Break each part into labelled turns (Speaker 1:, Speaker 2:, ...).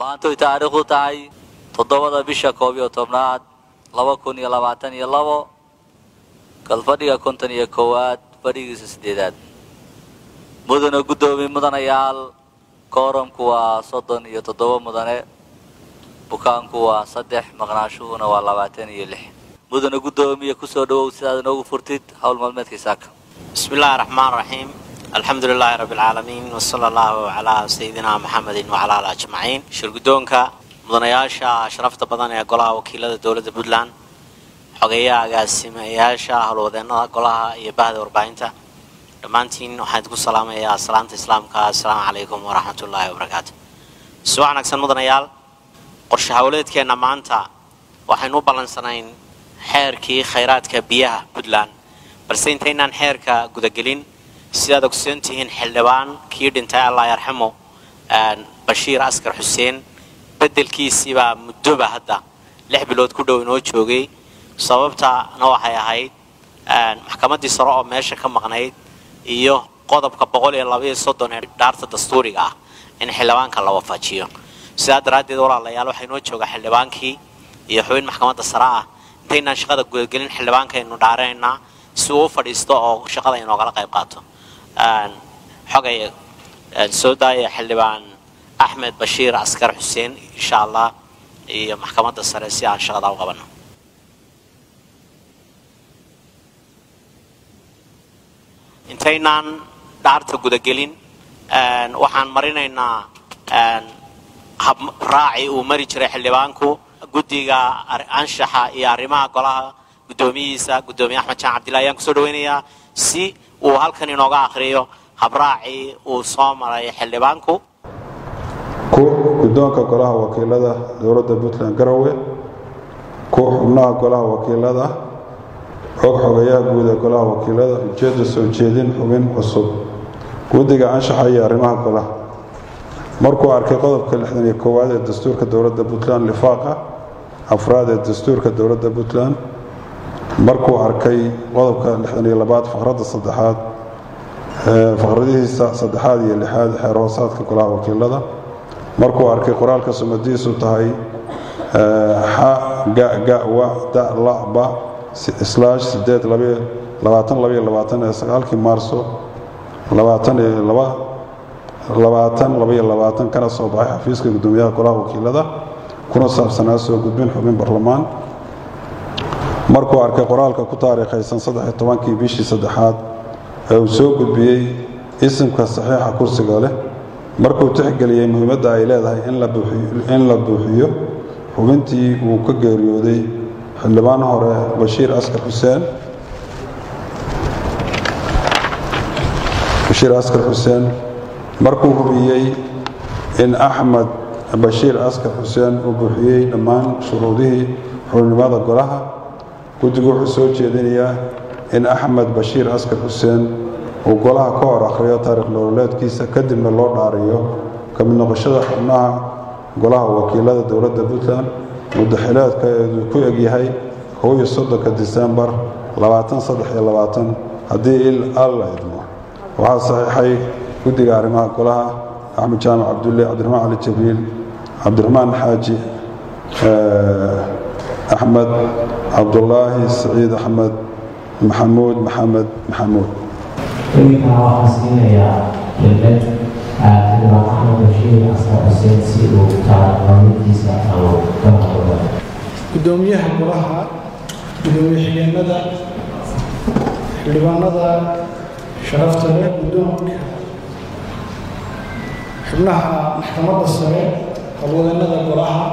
Speaker 1: maanta ay taariikhdu tahay 7 bisha 12 2022 kalfadhiga 51 fadhigiisa 8aad mudane gudoomiye mudanayaal kooramku waa 37 mudane bukaanku waa 3 maqnaashuhuna waa 26 mudane gudoomiye ku soo dhawow sidaad noogu furtid hawl maalmeedkiisa
Speaker 2: bismillaahir rahmaanir rahiim alxamdulillaahi rabbil aalamiin wa sallallahu ala sayyidina muhammadin wa ala alihi ajmaciin shirgudoonka mudanayaasha sharafta badan ee golaha wakiilada dawladda Puntland xogeeyaha agaasimayaasha hawlwadeennada golaha iyo bahda warbaahinta dhamaantiin waxaan ku salaamayaa salaanta islaamka assalaamu calaykum wa rahmatullaahi wa barakaatuh subax wanaagsan mudanayaal qorshe hawleedkeena maanta waxaynu balansanayn xeerkii khayraadka biyaha Puntland balse intaynaan xeerka gudagelin sidaad ogsoontihiin xildhibaan kii dhintay Allah yarxamo Bashiir Askar Xuseen bedelkiisiba muddoba hadda 6 bilood ku dhow inoo joogay sababtana waxay ahayd maxkamaddii sare oo meesha ka maqnayd iyo qodobka 132 ee dhaarta dastuuriga ah in xildhibaanka la waafajiyo sidaa daraaddeed walaalayaal waxay noo jooga xildhibaankii iyo xubin maxkamadda sare ah intaynaan shaqada gudagelin xildhibaanka aynu dhaareynaa si uu fadhiisto oo shaqada inoo kala qayb qaato xogay soo daaya xildhibaan Ahmed Bashiir Askar Xuseen insha Allah iyo maxkamadda sare si aan shaqada u qabano intaynaan dhaarta gudagelin waxaan marinaynaa hab raaci uu mari jiray xildhibaanku guddiga anshaxa iyo arrimaha golaha gudoomiyihiisa gudoomiye Axmed Jaan Cabdilaahi ayaan ku soo dhaweynayaa si uu halkan inooga akhriyo hab raaci uu soo maray xildhibaanku
Speaker 3: guddoonka golaha wakiilada dawladda Puntland Garowe xubnaha golaha wakiilada xogeeyaha guud ee golaha wakiilada ujeedada soo jeedin xubin cusub guddiga anshaxa iyo arrimaha golaha markuu arkay qodobka 61 ee dastuurka dawladda Puntland lifaaqa afraad ee dastuurka dawladda Puntland markuu arkay qodobka 62 faqradda 3aad faqradihiisa 3aad iyo 6aad xeer hoosaadka golaha wakiilada markuu arkay qoraalka sumadiisu tahay ha-ga-ga-wa-da-la-ba /8/22 maarso 2022 kana soo baxay xafiiska gudoomiyaha golaha wakiilada kuna saabsanaa soo gudbin xubin baarlamaan markuu arkay qoraalka ku taariikhaysan 13 bishii 3aad ee uu soo gudbiyay isimka saxiixa kursiga leh markuu tixgeliyay muhiimadda ay leedahay in la buuxiyo xubintii uu ka geeriyooday xildhibaan hore Bashiir Askar Xuseen markuu hubiyay in Axmed Bashiir Askar Xuseen uu buuxiyay dhammaan shuruudihii xubinimada golaha guddigu wuxuu soo jeedinayaa in Axmed Bashiir Askar Xuseen uu golaha ka hor akhriyo taariikh nololeedkiisa kadibna loo dhaariyo ka mid noqoshada xubnaha golaha wakiilada dawladda Puntland muddo xileedka uu ku eg yahay 31 Diseembar 2023 haddii alla idmo waxaa saxiixay guddiga arrimaha golaha Axmed Jaamac Cabdulle Cabdiraxmaan Ali Jabiil Cabdiraxmaan Xaaji Axmed Cabdullaahi Saciid Axmed Maxamuud Maxamed Maxamuud
Speaker 4: إنها وحسينيا كلمة تبع أحمد بشير أسماء حسين سيدو تعالى رميتيسا أو كما قلنا
Speaker 5: قدوميها قراها قدومي حياندا حلباندا شرفت له قدومك حبناها محكمة السريع قبولنا قراها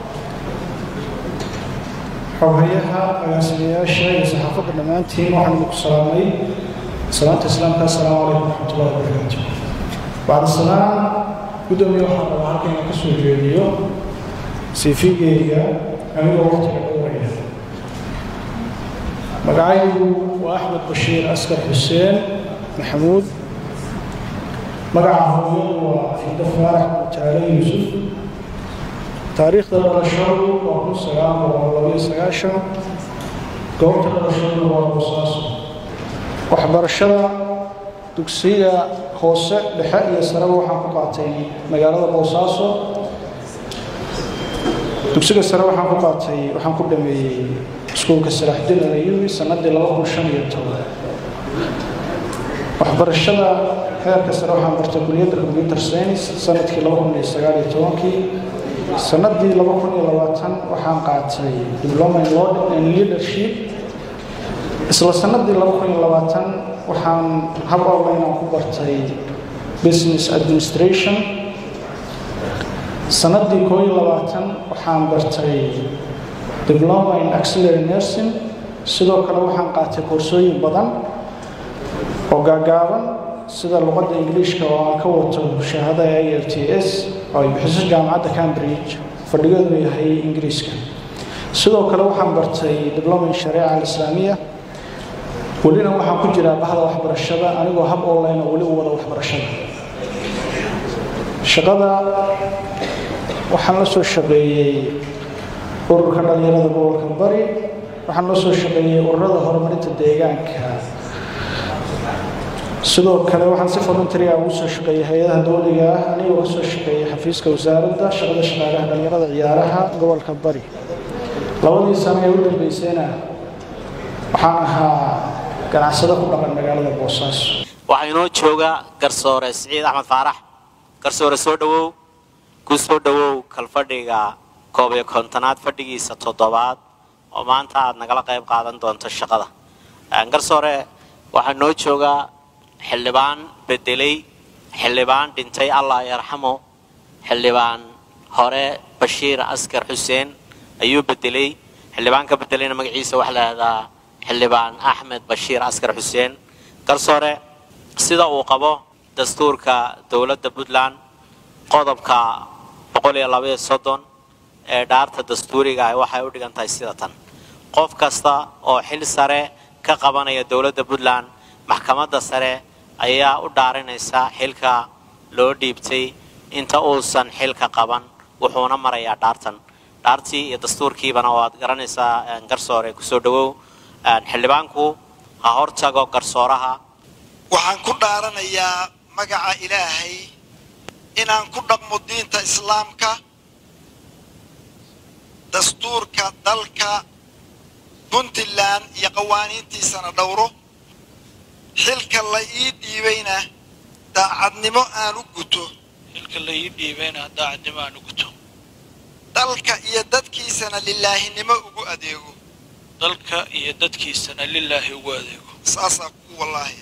Speaker 5: حوهيها أغاسمية الشيء صحافة برلمانتين وحمدك السلامي سلامة الإسلام السلام عليكم ورحمة الله وبركاته. بعد السلام قدومي وحنا وحنا كسر جيليو سيفيجيا أمير وقت الأولية. مقعيد وأحمد بشير أسكر حسين محمود مقعه وفي دفارة تعالى يوسف تاريخ الرشاد وأبو سلام وأبو سعاشة قوة الرشاد وأبو ساسو waxbarashada dugsiga hoose dhexe iyo sare waxaan ku qaatay magaalada Boosaaso dugsiga sare waxaan ku dhameeyay iskuulka Salaaxdiin Al-Ayyubi sanadii 2015 waxbarashada heerka sare waxaan bartay kulliyadda computer science sanadkii 2019 sanadii 2020 waxaan qaatay diploma in law and leadership isla sanadii 2020 waxaan hab online ku bartay business administration sanadii 2020 waxaan bartay diploma in auxiliary nursing sidoo kale waxaan qaatay koorsooyin badan oo gaagaaban sida luqadda Ingiriiska oo aan ka wato shahaadada IELTS oo ay bixiso jaamacadda Cambridge fadhigeedu yahay Ingiriiska sidoo kale waxaan bartay diploma in shariica al-islaamiya walina waxaan ku jiraa bahda waxbarashada anigoo hab online oo wali u wada waxbarashada shaqada waxaan la soo shaqeeyay ururka dhalinyarada gobolka Bari waxaan la soo shaqeeyay ururada horumarinta deegaanka sidoo kale waxaan si voluntary ah ugu soo shaqeeyay hay'adaha dawliga ah anigoo ka soo shaqeeyay xafiiska wasaaradda shaqada shaqaalaha dhalinyarada ciyaaraha gobolka Bari labadii sano ee u dambeysayna waxaan ahaa ganacsade ku dhaqan magaalada Boosaaso
Speaker 2: waxaa inoo jooga garsoore Siciid Axmed Faarax garsoore soo dhawow ku soo dhawow kalfadhiga koob iyo kontonaad fadhigiisa 7aad oo maanta aad nagala qayb qaadan doonto shaqada garsoore waxaa inoo jooga xildhibaan bedelay xildhibaan dhintay Allah yarxamo xildhibaan hore Bashiir Askar Xuseen ayuu bedelay xildhibaanka bedelayna magaciisa waxa la yiraahdaa xildhibaan Axmed Bashiir Askar Xuseen garsoore sida uu qabo dastuurka dawladda Puntland qodobka 132 ee dhaarta dastuuriga ah waxay u dhigantahay sida tan qof kasta oo xil sare ka qabanaya dawladda Puntland maxkamadda sare ayaa u dhaarinaysa xilka loo dhiibtay inta uusan xilka qaban wuxuuna marayaa dhaartii iyo dastuurkiibana waad garanaysaa garsoore ku soo dhawow xildhibaanku ha hortago garsooraha
Speaker 6: waxaan ku dhaaranayaa magaca Ilaahay inaan ku dhaqmo diinta islaamka dastuurka dalka Puntland iyo qawaaniintiisana dhowro xilka la ii dhiibayna daacadnimo aan u guto dalka iyo dadkiisana lilaahinimo ugu adeego saasa ku wallaahi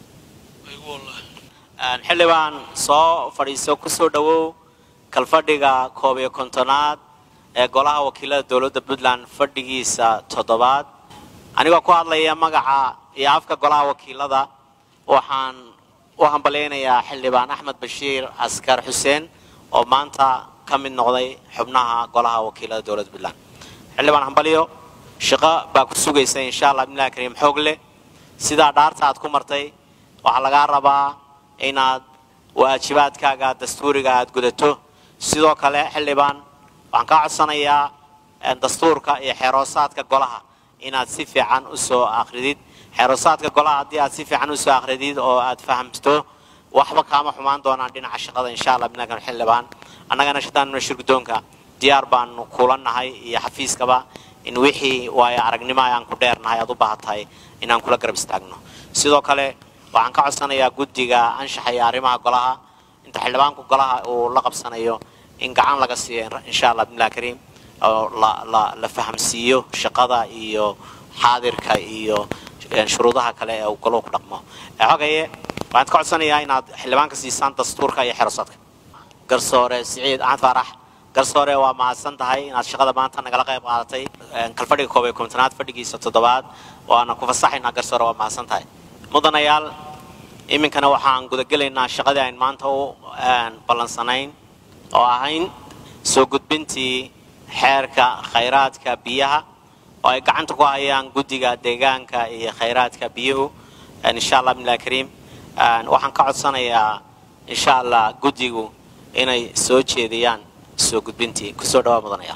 Speaker 2: xildhibaan soo fadhiiso ku soo dhawow kalfadhiga koob iyo kontonaad ee golaha wakiilada dawladda Puntland fadhigiisa 7aad anigoo ku hadlaya magaca iyo afka golaha wakiilada waxaan u hambaleynayaa xildhibaan Axmed Bashiir Askar Xuseen oo maanta ka mid noqday xubnaha golaha wakiilada dawladda Puntland xildhibaan hambaliyo shaqo baa ku sugaysa insha Allah billahi kariim xoog leh sida dhaarta aad ku martay waxa laga rabaa inaad waajibaadkaaga dastuuriga aad gudato sidoo kale xildhibaan waxaan ka codsanayaa dastuurka iyo xeeroosaadka golaha inaad si fiican u soo akhridid xeeroosaadka golaha haddii aad si fiican u soo akhridid oo aad fahamto waxba kaama xumaan doonaan dhinaca shaqada insha Allah binakan xildhibaan annagana shaqadana shirgudoonka diyaar baan kulanahay iyo xafiiskaba in wixii waaya aragnimo aan ku dheernahay aad u baahatay inaan kula garab istaagno sidoo kale waxaan ka codsanayaa guddiga anshaxa iyo arrimaha golaha inta xildhibaanku golaha uu la qabsanayo in gacan laga siiyo insha Allah billahi kariim oo la fahamsiiyo shaqada iyo xaadirka iyo shuruudaha kale ee goluhu ku dhaqmo xogaye waxaan ka codsanayaa inaad xildhibaanka siisaan dastuurka iyo xeeroosaadka garsoore Siciid Axmed Faarax garsoore waa mahadsan tahay inaad shaqada maanta nagala qayb qaadatay kalfadhiga koob iyo kontonaad fadhigiisa 7aad waana ku fasaxaynaa garsoore waa mahadsan tahay mudanayaal iminkana waxaan gudagelaynaa shaqadii aan maanta u ballansanayn oo ahayn soo gudbintii xeerka khayraadka biyaha oo ay gacanta ku hayaan guddiga deegaanka iyo khayraadka biyuhu insha Allah billahi kariim waxaan ka codsanayaa insha Allah guddigu inay soo jeediyaan soo gudbintii ku soo dhawaad mudanayaal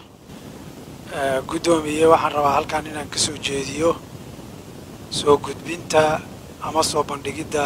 Speaker 7: gudoomiye waxaan rabaa halkan inaan ka soo jeediyo soo gudbinta ama soo bandhigidda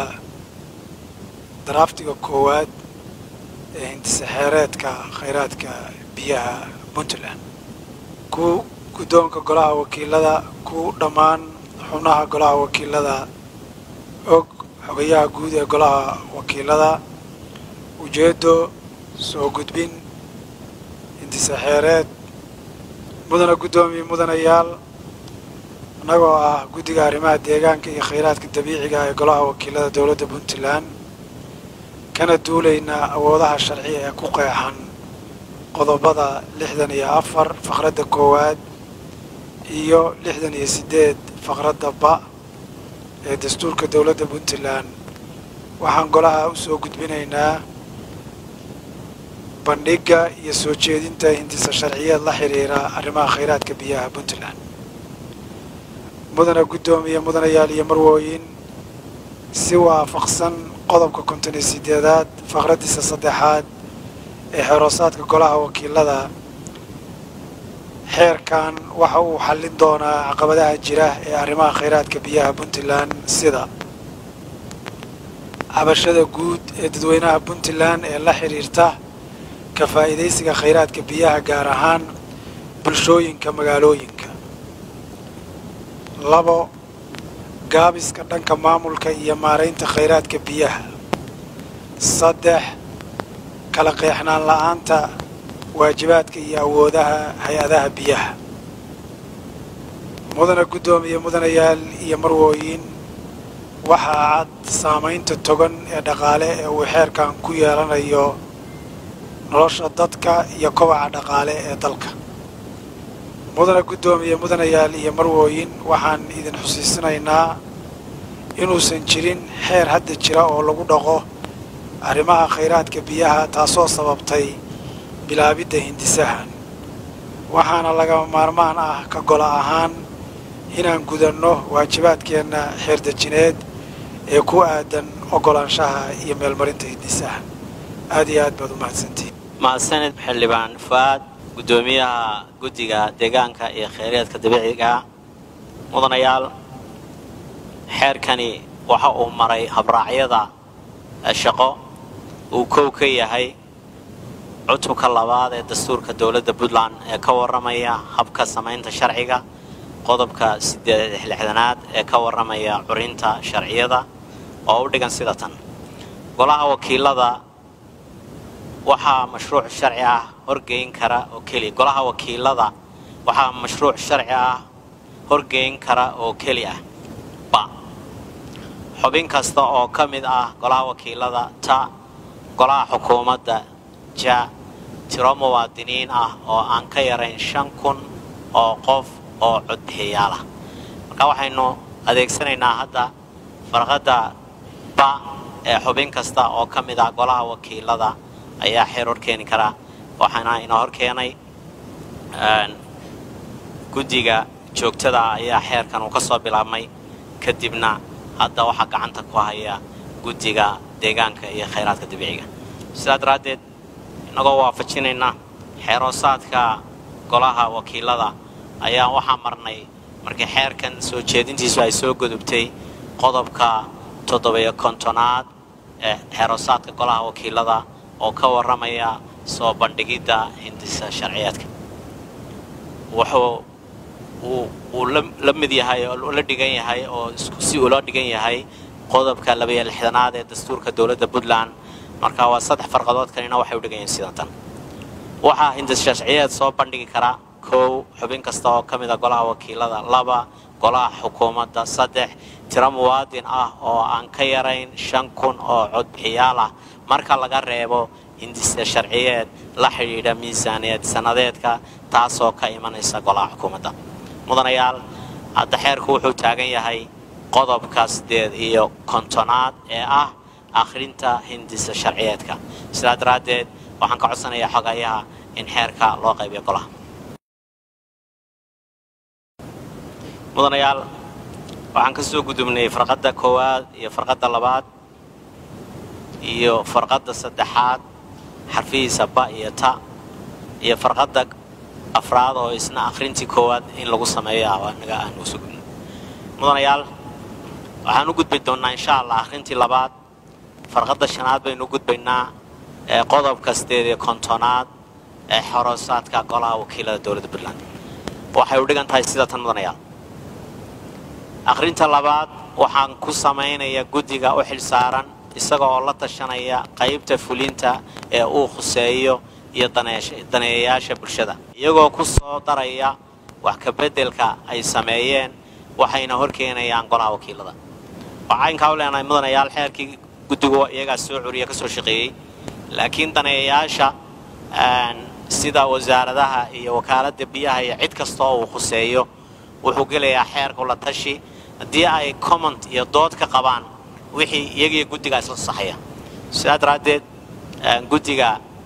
Speaker 7: draftiga koowaad ee hindisaxeereedka khayraadka biyaha Puntland ku guddoonka golaha wakiilada ku dhammaan xubnaha golaha wakiilada og xogayaha guud ee golaha wakiilada ujeeddo soo gudbin intisaxeereed mudana guddoomiye mudanayaal annagoo ah guddiga arrimaha deegaanka iyo khayraadka dabiiciga ee golaha wakiilada dowladda puntland kana duulaynaa awoodaha sharci ee ku qeexan qodobada 64 faqradda koowaad iyo 68 faqradda ba ee dastuurka dowladda puntland waxaan golaha u soo gudbinaynaa bandhigga iyo soo jeedinta hindisa sharciyeed la xiriira arrimaha khayraadka biyaha puntland mudana guddoomiye mudanayaal iyo marwooyin si waafaqsan qodobka 58aad faqraddiisa 3aad ee xeroosaadka golaha wakiilada xeerkan waxa uu xallin doonaa caqabadaha jira ee arrimaha khayraadka biyaha puntland sida cabashada guud ee dadweynaha puntland ee la xiriirta ka faa'iidaysiga khayraadka biyaha gaar ahaan bulshooyinka magaalooyinka 2 gaabiska dhanka maamulka iyo maaraynta khayraadka biyaha 3 kala qeexnaan la'aanta waajibaadka iyo awoodaha hay-adaha biyaha mudana guddoomiye mudanayaal iyo marwooyin waxaa cad saamaynta togan ee dhaqaale ee uu xeerkan ku yeelanayo nolosha dadka iyo kobaca dhaqaale ee dalka mudana guddoomiye mudanayaal iyo marwooyin waxaan idin xusiisinaynaa inuusan jirin xeer hadda jira oo lagu dhaqo arrimaha khayraadka biyaha taasoo sababtay bilaabidda hindisahan waxaana lagama maarmaan ah ka gola ahaan inaan gudanno waajibaadkeenna xeerdejineed ee ku aadan oggolaanshaha iyo meelmarinta hindisahan aad iyo aad baad u mahadsantihiin
Speaker 2: mahadsanid xildhibaan fuaad guddoomiyaha guddiga deegaanka iyo khayraadka dabiiciga mudanayaal xeerkani waxa uu maray habraacyada shaqo uu kow ka yahay cutubka 2 ee dastuurka dowladda puntland ee ka warramaya habka samaynta sharciga qodobka 86aad ee ka warramaya curinta sharciyada oo u dhigan sida tan golaha wakiilada waxaa mashruuc sharci ah horgeyn kara oo keliya golaha wakiilada waxaa mashruuc sharci ah horgeyn kara oo keliya ba xubin kasta oo ka mid ah golaha wakiilada ta golaha xukuumadda ja tiro muwaadiniin ah oo aan ka yarayn 5,000 oo qof oo codbixiyaal ah marka waxaynu adeegsanaynaa hadda farqadda ba ee xubin kasta oo ka mid ah golaha wakiilada ayaa xeer hor keeni kara waxaana inoo hor keenay guddiga joogtada ayaa xeerkan uu ka soo bilaabmay kadibna hadda waxaa gacanta ku haya guddiga deegaanka iyo khayraadka dabiiciga sidaa daraaddeed inagoo waafajinayna xeeroosaadka golaha wakiilada ayaa waxaa marnay markii xeerkan soo jeedintiisu ay soo gudubtay qodobka 7-kontonaad ee xeeroosaadka golaha wakiilada oo ka warramaya soo bandhigidda hindisa sharciyeedka uu la mid yahay oo la dhigan yahay oo si ula dhigan yahay qodobka 62aad ee dastuurka dowladda puntland marka waa 3 farqadood kanina waxay u dhigan yihiin sidan tan waxaa hindisa sharciyeed soo bandhigi kara 1 xubin kasta oo ka mid ah golaha wakiilada 2 golaha xukuumadda 3 tiro muwaadin ah oo aan ka yarayn 5,000 oo codbixiyaal ah marka laga reebo hindisa sharciyeed la xidhiidha miisaaniyad sanadeedka taasoo ka imanaysa golaha xukuumadda mudanayaal hadda xeerku wuxuu taagan yahay qodobka 8-kontonaad ee ah akhrinta hindisa sharciyeedka sidaa daraaddeed waxaan ka codsanayaa xogayaha in xeerka loo qaybiyo golaha mudanayaal waxaan ka soo gudubnay farqadda 1 iyo farqadda 2 iyo farqadda 3aad xarfihiisa ba iyo ta iyo farqadda 4aad oo isna akhrintii 1 in lagu sameeyo anaga aan u sugno mudanayaal waxaan u gudbi doonaa insha Allah akhrintii 2aad farqadda 5aad baynu u gudbaynaa qodobka 8-kontonaad ee xoroosaadka golaha wakiilada dowladda puntland waxay u dhigan tahay sida tan mudanayaal akhrinta labaad waxaan ku samaynayaa guddiga u xilsaaran isaga oo la tashanaya qaybta fulinta ee uu khuseeyo iyo daneeyayaasha bulshada iyagoo ku soo daraya wax ka beddelka ay sameeyeen waxayna horkeenayaan golaha wakiilada waxaan ka leenahay mudanayaal xeerkii guddigu iyaga soo curiya ka soo shaqeeyay laakiin daneeyayaasha sida wasaaradaha iyo wakaaladda biyaha iyo cid kasta oo uu khuseeyo wuxuu gelayaa xeerka la tashi haddii ay comment iyo dood ka qabaan wixii iyaga guddiga isla saxaya sidaa daraadeed guddiga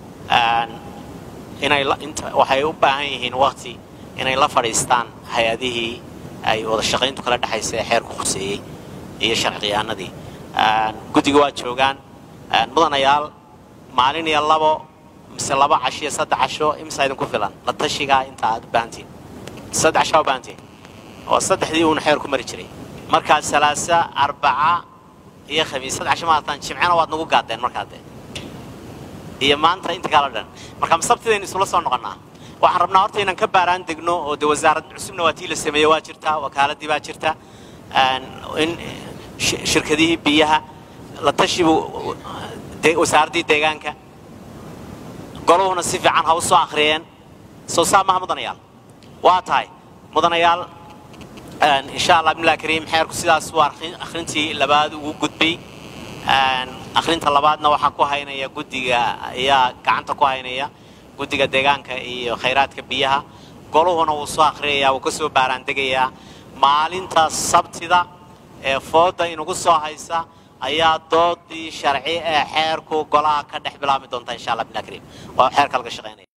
Speaker 2: waxay u baahan yihiin waqti inay la fadhiistaan hay-adihii ay wada shaqayntu kala dhaxaysay xeerku khuseeyey iyo sharciyaanadii guddiga waa joogaan mudanayaal maalin iyo labo mise 2 casho iyo 3 casho imisa idinku filan la tashiga inta aad baahantiin 3 casho baahantiin oo 3dii uu xeer ku mari jiray marka 3 4 iyo 5 3 casho maataan jimcana waad nagu gaadeen markaa iyo maanta inta kala dhan marka sabtideen isla soo noqonaa waxaan rabnaa horta inaan ka baaraan degno oo wasaaradda cusubna waa tii la sameeyay waa jirta wakaaladii baa jirta in shirkadihii biyaha la tashibu wasaaradii deegaanka goluhuna si fiican ha u soo akhriyeen soo saamaha mudanayaal waa tahay mudanayaal insha Allah bismillaahi kariim xeerku sidaas waa akhrintii labaad ugu gudbay akhrinta labaadna waxa ku haynaya guddiga ayaa gacanta ku haynaya guddiga deegaanka iyo khayraadka biyaha goluhuna uu soo akhriyay uu ka soo baaraan degayaa maalinta sabtida ee fooda inugu soo haysa ayaa doodii sharci ee xeerku golaha ka dhex bilaabmi doonta insha Allah bismillaahi kariim waa xeerka laga shaqeynaya